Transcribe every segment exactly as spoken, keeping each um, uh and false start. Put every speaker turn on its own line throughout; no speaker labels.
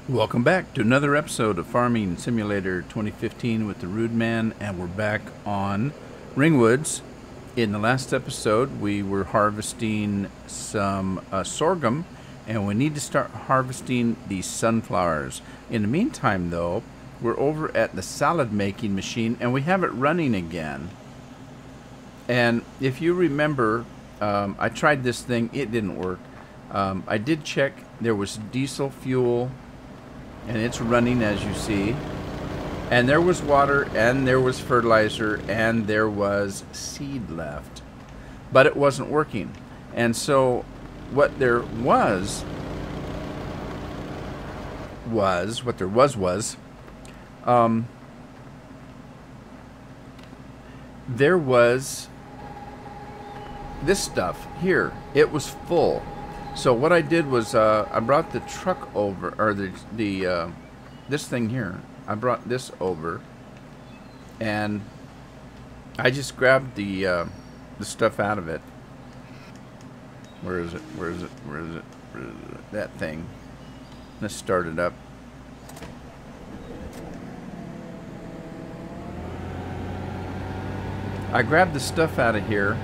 Welcome back to another episode of Farming Simulator twenty fifteen with the Rude Man, and we're back on Ringwoods. In the last episode, we were harvesting some uh, sorghum, and we need to start harvesting these sunflowers. In the meantime, though, we're over at the salad making machine, and we have it running again. And if you remember, um, I tried this thing, it didn't work. Um, I did check, there was diesel fuel, and it's running as you see, and there was water, and there was fertilizer, and there was seed left, but it wasn't working. And so what there was was what there was was um, there was this stuff here. It was full. So what I did was uh, I brought the truck over, or the the uh, this thing here. I brought this over, and I just grabbed the uh, the stuff out of it. Where is it? Where is it? Where is it? Where is it? That thing. Let's start it up. I grabbed the stuff out of here.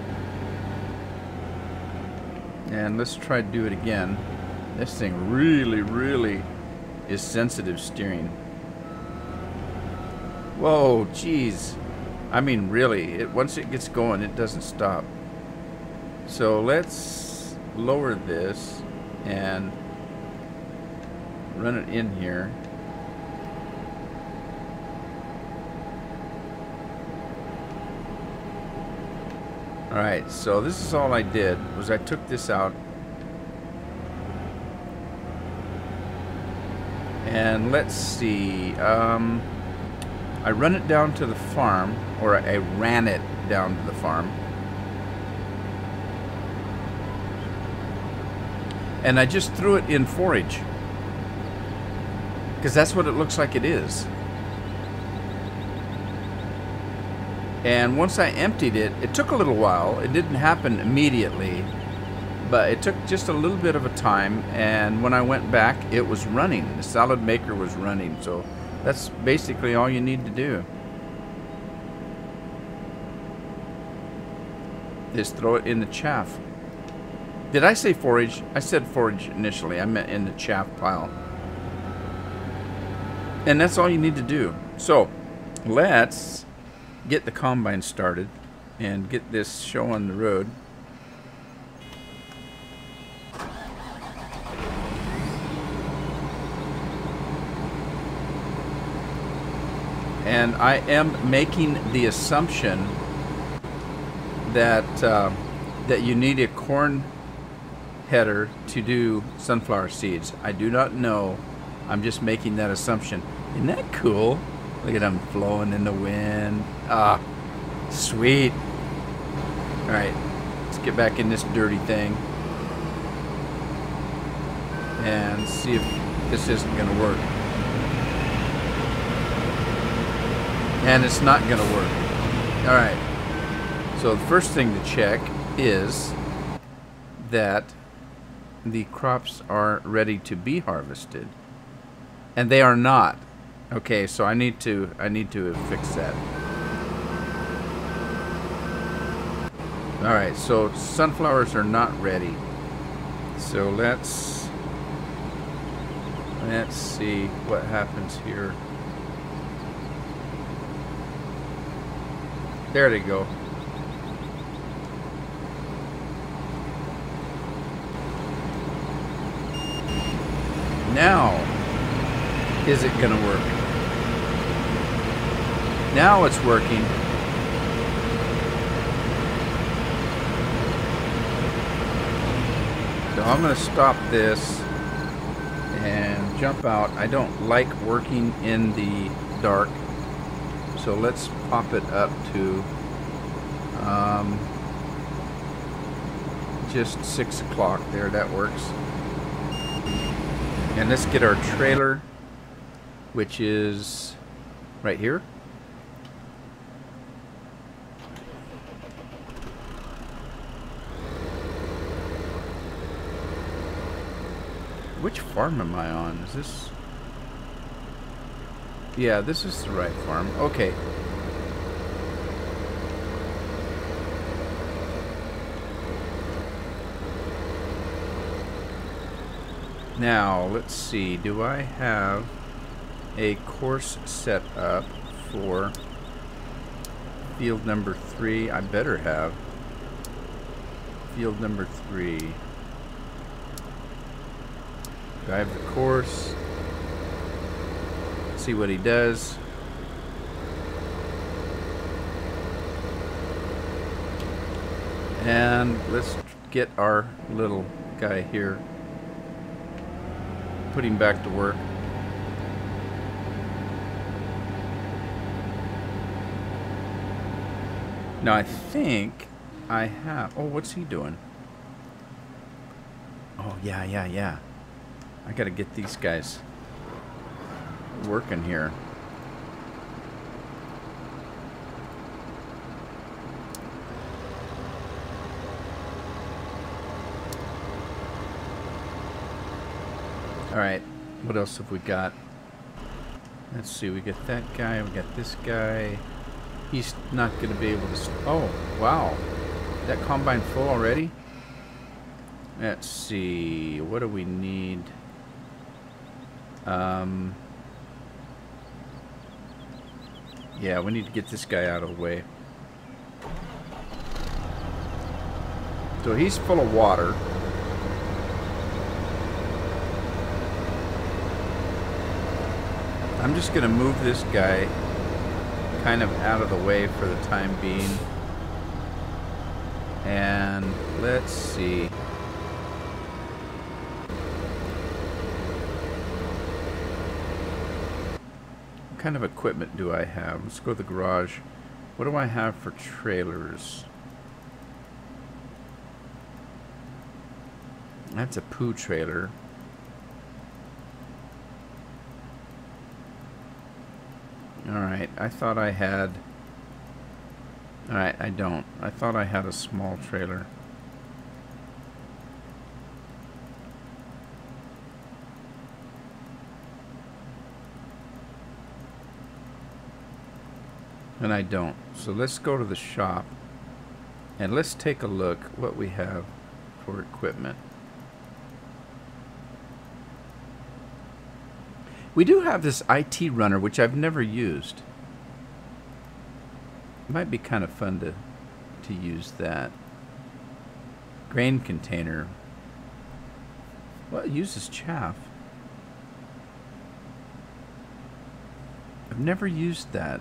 And let's try to do it again. This thing really, really is sensitive steering. Whoa, geez. I mean, really, it, once it gets going, it doesn't stop. So let's lower this and run it in here. Alright, so this is all I did, was I took this out, and let's see, um, I run it down to the farm, or I ran it down to the farm, and I just threw it in forage, because that's what it looks like it is. And once I emptied it, it took a little while. It didn't happen immediately, but it took just a little bit of a time. And when I went back, it was running. The salad maker was running. So that's basically all you need to do. Just throw it in the chaff. Did I say forage? I said forage initially. I meant in the chaff pile. And that's all you need to do. So let's get the combine started and get this show on the road. And I am making the assumption that uh, that you need a corn header to do sunflower seeds. I do not know. I'm just making that assumption. Isn't that cool? Look at them flowing in the wind. Ah, sweet. Alright, let's get back in this dirty thing and see if this isn't going to work. And it's not going to work. Alright, so the first thing to check is that the crops are ready to be harvested. And they are not. Okay, so I need to I need to fix that. Alright, so sunflowers are not ready. So let's let's see what happens here. There they go. Now, is it gonna work? Now it's working. So I'm going to stop this and jump out. I don't like working in the dark. So let's pop it up to um, just six o'clock there. That works. And let's get our trailer, which is right here. Which farm am I on? Is this Yeah, this is the right farm. Okay. Now, let's see. Do I have a course set up for field number three? I better have. Field number three. Do I have the course? See what he does. And let's get our little guy here. Put him back to work. Now I think I have... Oh, what's he doing? Oh, yeah, yeah, yeah. I gotta get these guys working here. Alright, what else have we got? Let's see, we got that guy, we got this guy. He's not going to be able to... Oh, wow. That combine full already? Let's see, what do we need? Um... Yeah, we need to get this guy out of the way. So he's full of water. I'm just going to move this guy kind of out of the way for the time being. And let's see. What kind of equipment do I have? Let's go to the garage. What do I have for trailers? That's a poo trailer. Alright, I thought I had... Alright, I don't. I thought I had a small trailer. And I don't. So let's go to the shop and let's take a look what we have for equipment. We do have this I T runner, which I've never used. It might be kind of fun to, to use that. Grain container. Well, it uses chaff. I've never used that.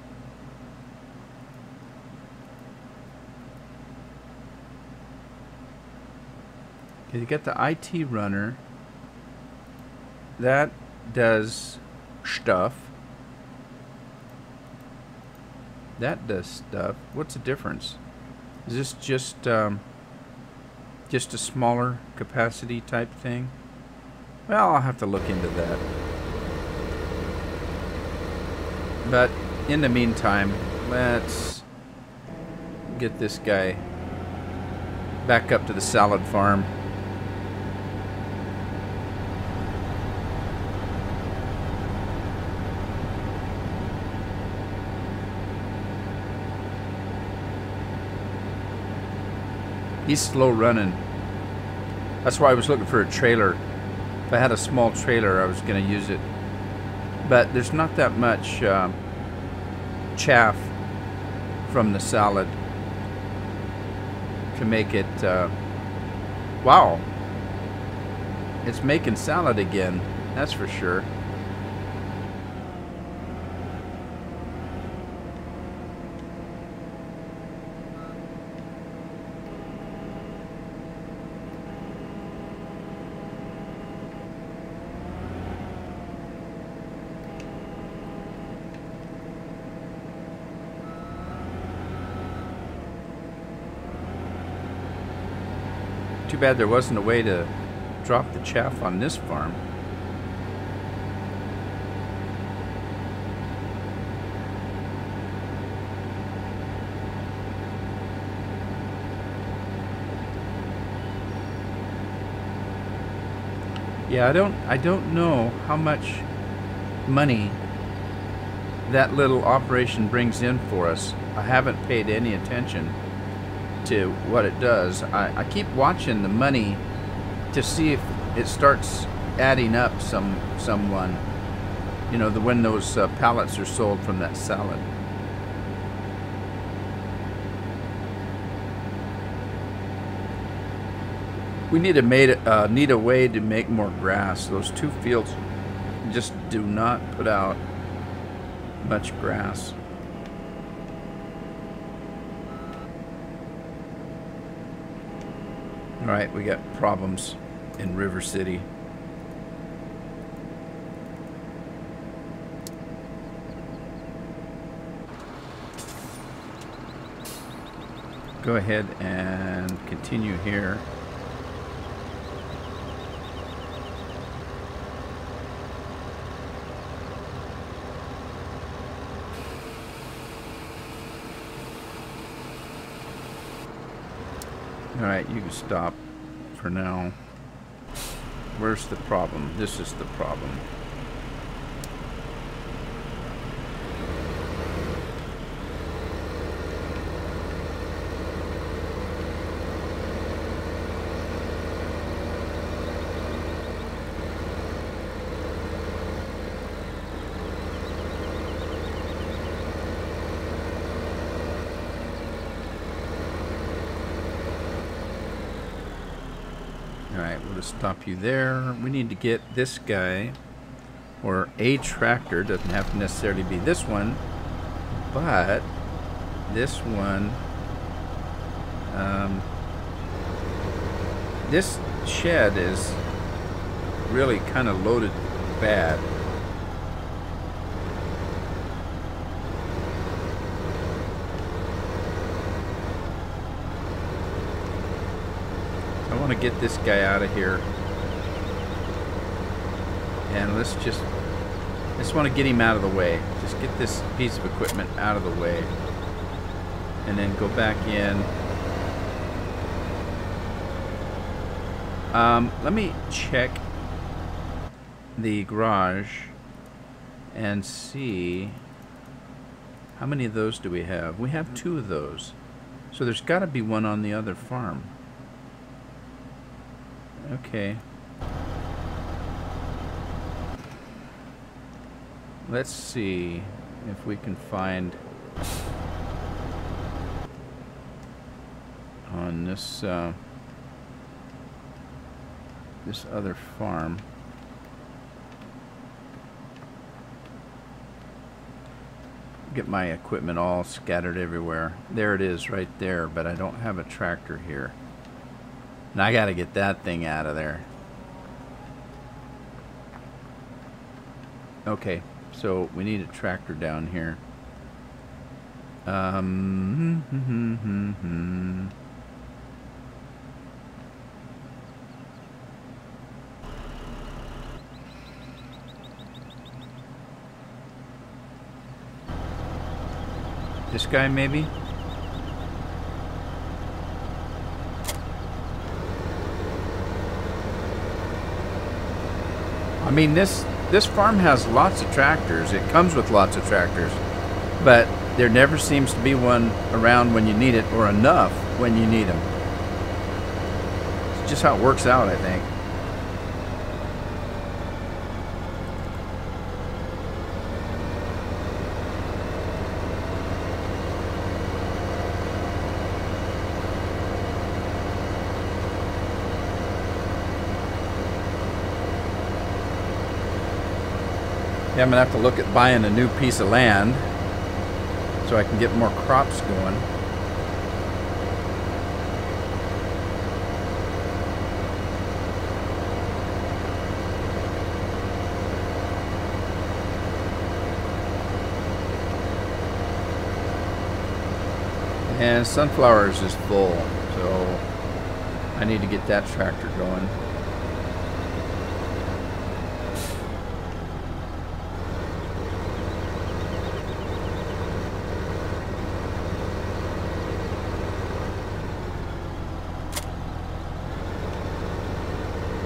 Okay, you got the I T runner. That does stuff. That does stuff. What's the difference? Is this just um, just a smaller capacity type thing? Well, I'll have to look into that. But in the meantime, let's get this guy back up to the salad farm. He's slow running. That's why I was looking for a trailer. If I had a small trailer, I was going to use it. But there's not that much uh, chaff from the salad to make it... Uh, wow. It's making salad again. That's for sure. Too bad there wasn't a way to drop the chaff on this farm. Yeah, I don't I don't know how much money that little operation brings in for us. I haven't paid any attention to what it does. I, I keep watching the money to see if it starts adding up some someone. You know, the when those uh, pallets are sold from that salad. We need a made uh, need a way to make more grass. Those two fields just do not put out much grass. All right, we got problems in River City. Go ahead and continue here. All right, you can stop for now. Where's the problem? This is the problem. Stop you there. We need to get this guy, or a tractor. Doesn't have to necessarily be this one, but this one. Um, this shed is really kind of loaded bad. I want to get this guy out of here, and let's just I just want to get him out of the way. Just get this piece of equipment out of the way, and then go back in. Um, let me check the garage and see how many of those do we have. We have two of those, so there's got to be one on the other farm. Okay. Let's see if we can find on this uh, this other farm. Get my equipment all scattered everywhere. There it is right there, but I don't have a tractor here. And I gotta get that thing out of there. Okay, so we need a tractor down here. Um, hmm, hmm, hmm, hmm. This guy maybe? I mean, this this farm has lots of tractors. It comes with lots of tractors, but there never seems to be one around when you need it, or enough when you need them. It's just how it works out, I think. Yeah, I'm gonna have to look at buying a new piece of land so I can get more crops going. And sunflowers is full, so I need to get that tractor going.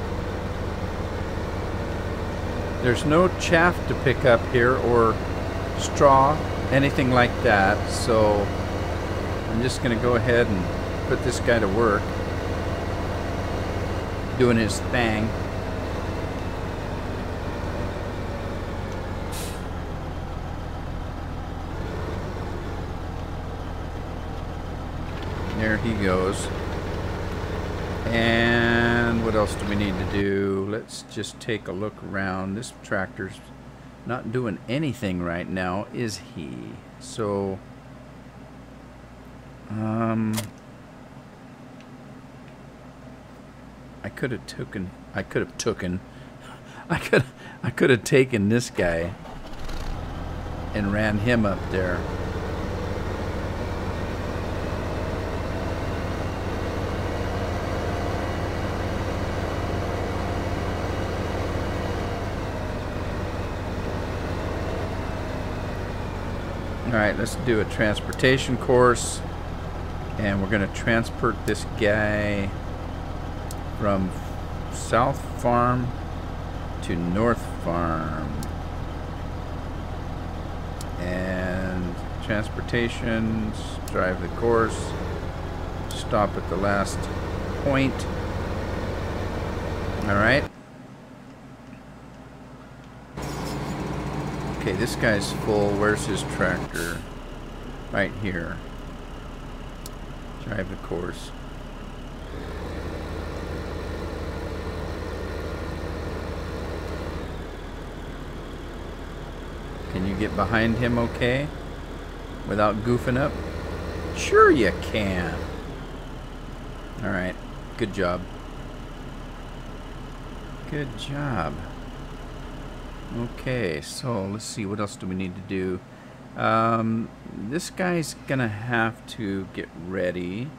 There's no chaff to pick up here or straw, anything like that. So I'm just going to go ahead and put this guy to work, doing his thing. There he goes. And what else do we need to do? Let's just take a look around. This tractor's not doing anything right now, is he? So, um, I could have taken. I could have taken. I could. I could have taken this guy and ran him up there. Alright, let's do a transportation course, and we're going to transport this guy from South Farm to North Farm. And transportation, drive the course, stop at the last point. Alright. Okay, this guy's full. Where's his tractor? Right here. Drive the course. Can you get behind him okay? Without goofing up? Sure you can. Alright, good job. Good job. Okay, so let's see, what else do we need to do? Um, this guy's gonna have to get ready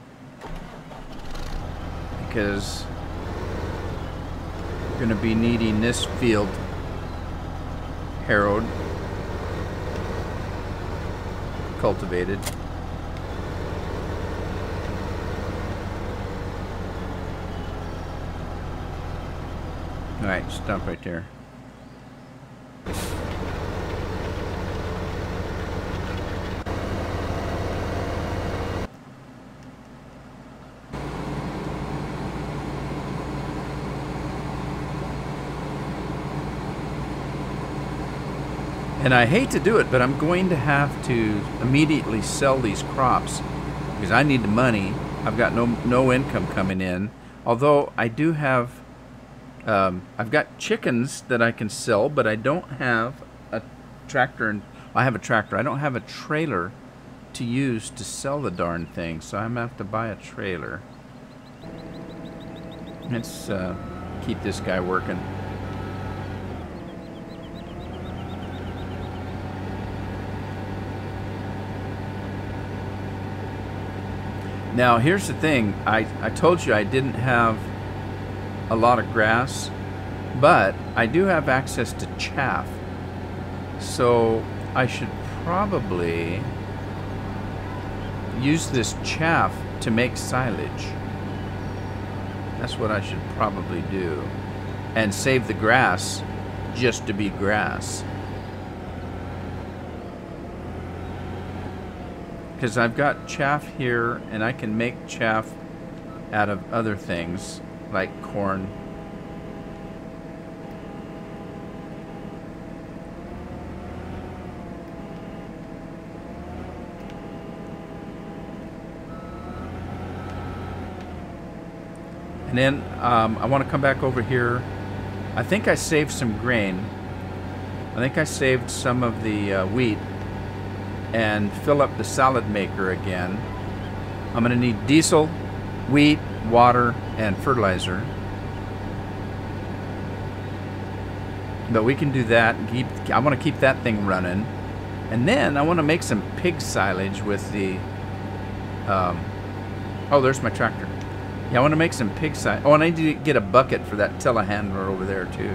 because we're gonna be needing this field harrowed, cultivated. Alright, stop right there. And I hate to do it, but I'm going to have to immediately sell these crops because I need the money. I've got no no income coming in. Although I do have, um, I've got chickens that I can sell, but I don't have a tractor. And I have a tractor. I don't have a trailer to use to sell the darn thing, so I'm gonna have to buy a trailer. Let's uh, keep this guy working. Now here's the thing, I, I told you I didn't have a lot of grass, but I do have access to chaff. So I should probably use this chaff to make silage. That's what I should probably do. And save the grass just to be grass. Because I've got chaff here, and I can make chaff out of other things, like corn. And then um, I want to come back over here. I think I saved some grain. I think I saved some of the uh, wheat. And fill up the salad maker again. I'm going to need diesel, wheat, water, and fertilizer. But we can do that. Keep, I want to keep that thing running. And then I want to make some pig silage with the... Um, oh, there's my tractor. Yeah, I want to make some pig silage. Oh, and I need to get a bucket for that telehandler over there, too.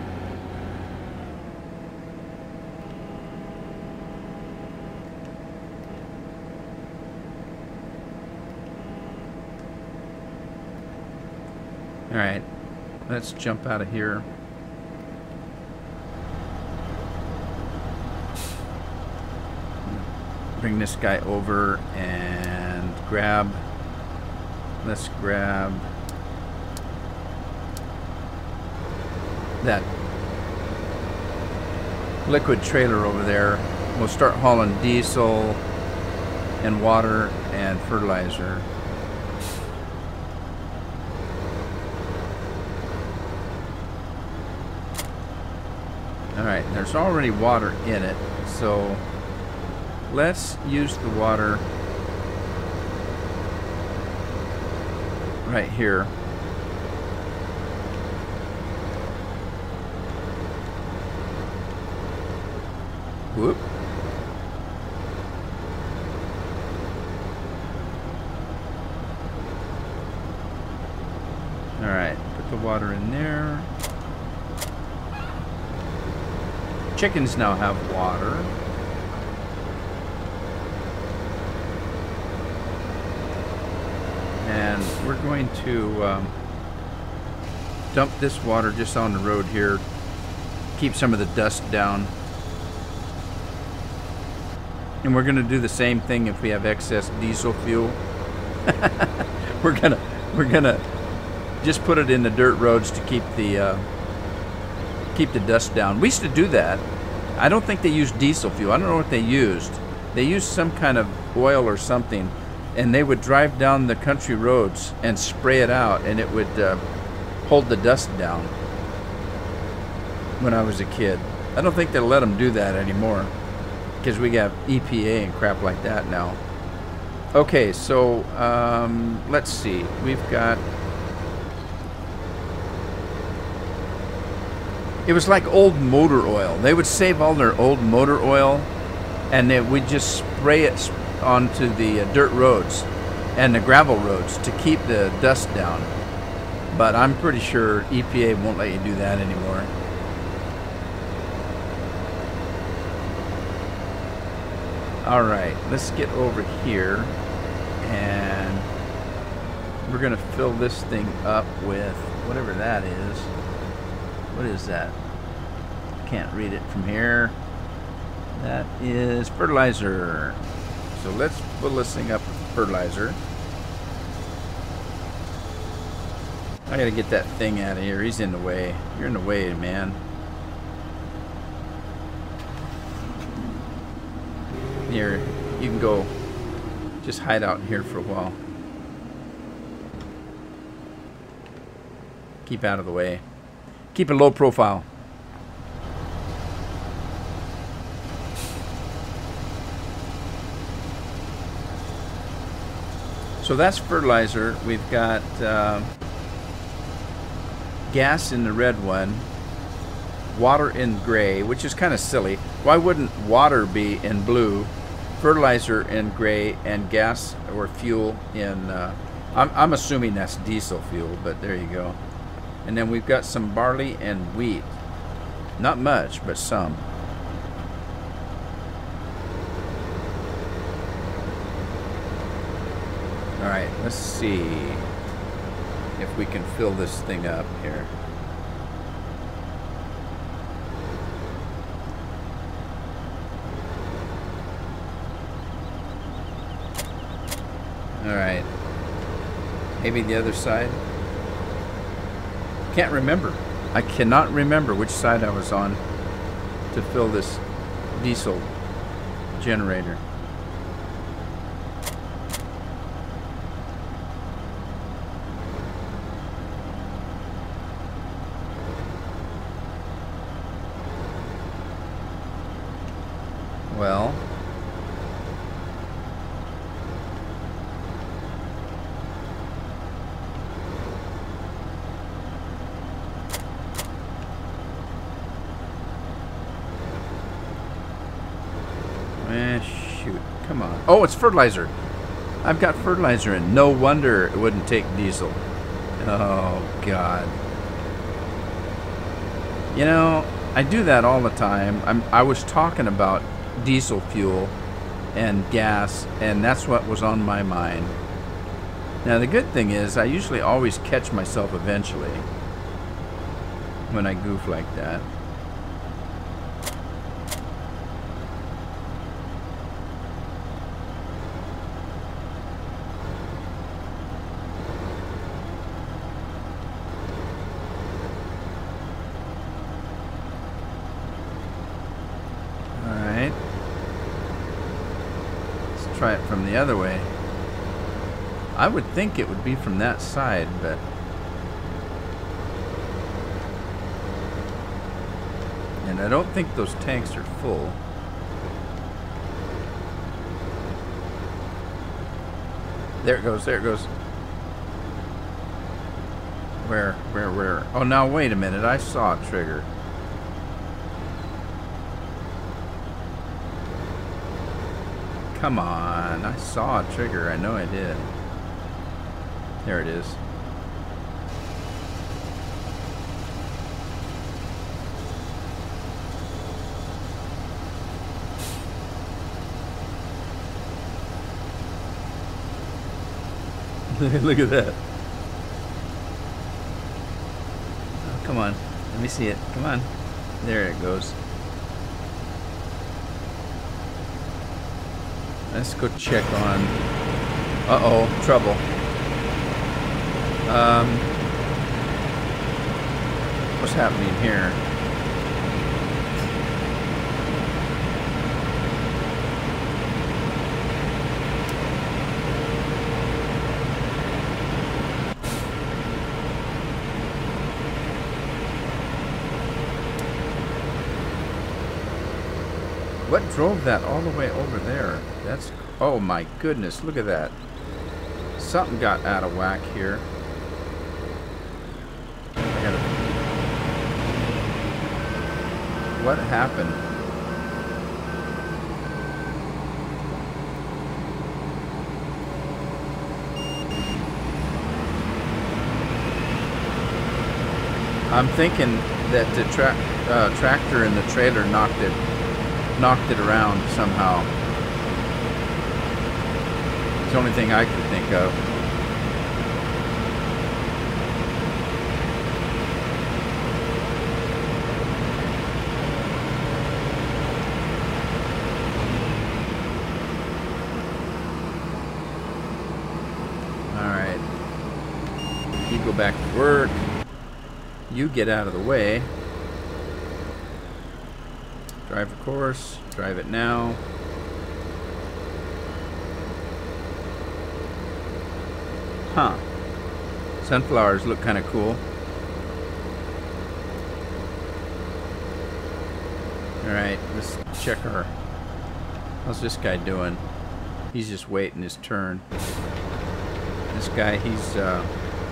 Alright, let's jump out of here. bring this guy over and grab, let's grab that liquid trailer over there. We'll start hauling diesel and water and fertilizer. Alright, there's already water in it, so let's use the water right here. Whoop. Alright, put the water in there. Chickens now have water. And we're going to um, dump this water just on the road here. Keep some of the dust down. And we're going to do the same thing if we have excess diesel fuel. we're gonna we're gonna just put it in the dirt roads to keep the uh, keep the dust down. We used to do that. I don't think they used diesel fuel. I don't know what they used. They used some kind of oil or something, and they would drive down the country roads and spray it out, and it would uh, hold the dust down. When I was a kid, I don't think they'll let them do that anymore, because we got E P A and crap like that now. Okay, so um, let's see. We've got... It was like old motor oil. They would save all their old motor oil, and they would just spray it onto the uh, dirt roads and the gravel roads to keep the dust down. But I'm pretty sure E P A won't let you do that anymore. All right, let's get over here, and we're gonna fill this thing up with whatever that is. What is that? Can't read it from here. That is fertilizer. So let's fill this thing up with fertilizer. I gotta get that thing out of here. He's in the way. You're in the way, man. Here, you can go just hide out here for a while. Keep out of the way. Keep a low profile. So that's fertilizer. We've got uh, gas in the red one, water in gray, which is kind of silly. Why wouldn't water be in blue, fertilizer in gray, and gas or fuel in... Uh, I'm, I'm assuming that's diesel fuel, but there you go. And then we've got some barley and wheat. Not much, but some. Alright, let's see if we can fill this thing up here. Alright. Maybe the other side? Can't remember. I cannot remember which side I was on to fill this diesel generator. Well, eh, shoot. Come on. Oh, it's fertilizer. I've got fertilizer in. No wonder it wouldn't take diesel. Oh, God. You know, I do that all the time. I'm, I was talking about diesel fuel and gas, and that's what was on my mind. Now, the good thing is I usually always catch myself eventually when I goof like that. try it from the other way. I would think it would be from that side, but... And I don't think those tanks are full. There it goes, there it goes. Where, where, where? Oh, now wait a minute. I saw a trigger. Come on. I saw a trigger. I know I did. There it is. Look at that. Oh, come on. Let me see it. Come on. There it goes. Let's go check on... Uh-oh. Trouble. Um, what's happening here? What drove that all the way over there? That's... Oh my goodness, look at that. Something got out of whack here. I gotta... What happened? I'm thinking that the tra uh, tractor and the trailer knocked it knocked it around somehow. It's the only thing I could think of. Alright. You go back to work. You get out of the way. Drive the course. Drive it now. Huh. Sunflowers look kind of cool. Alright, let's check our... How's this guy doing? He's just waiting his turn. This guy, he's uh,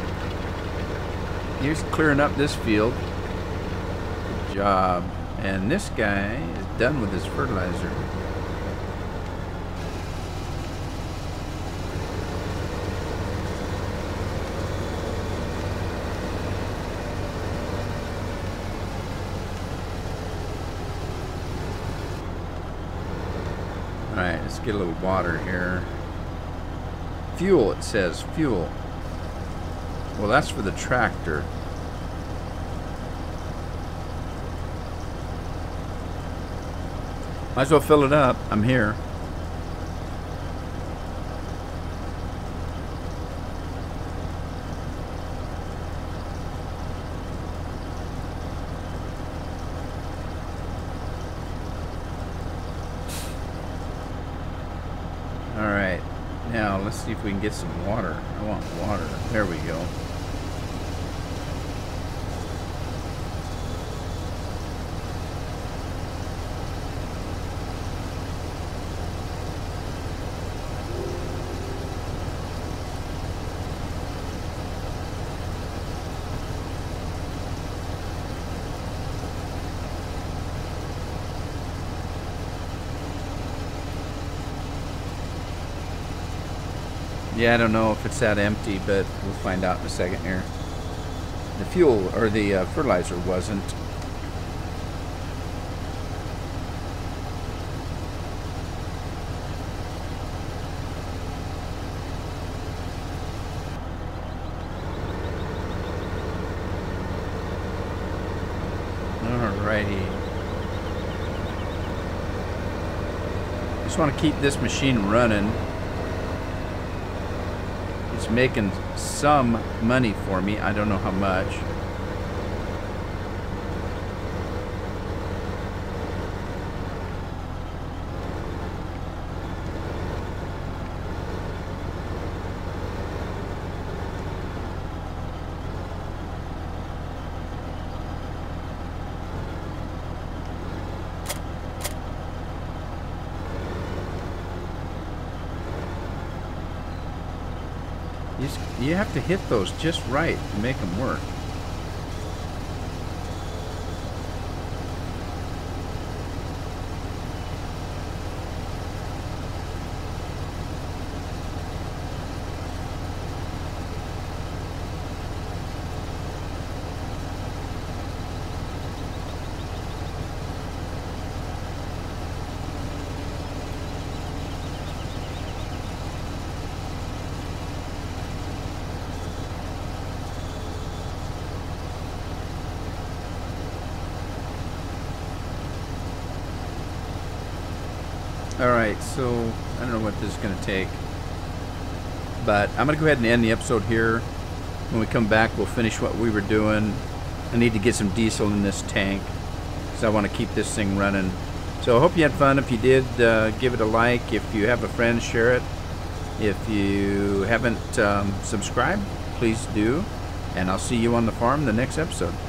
he's clearing up this field. Good job. And this guy is done with his fertilizer. Alright, let's get a little water here. Fuel, it says. Fuel. Well, that's for the tractor. Might as well fill it up. I'm here. Alright. Now, let's see if we can get some water. I want water. There we go. Yeah, I don't know if it's that empty, but we'll find out in a second here. The fuel, or the uh, fertilizer wasn't. Alrighty. Just want to keep this machine running. It's making some money for me. I don't know how much. You, just, you have to hit those just right to make them work. Alright, so I don't know what this is going to take, but I'm going to go ahead and end the episode here. When we come back, we'll finish what we were doing. I need to get some diesel in this tank because I want to keep this thing running. So I hope you had fun. If you did, uh, give it a like. If you have a friend, share it. If you haven't um, subscribed, please do. And I'll see you on the farm the next episode.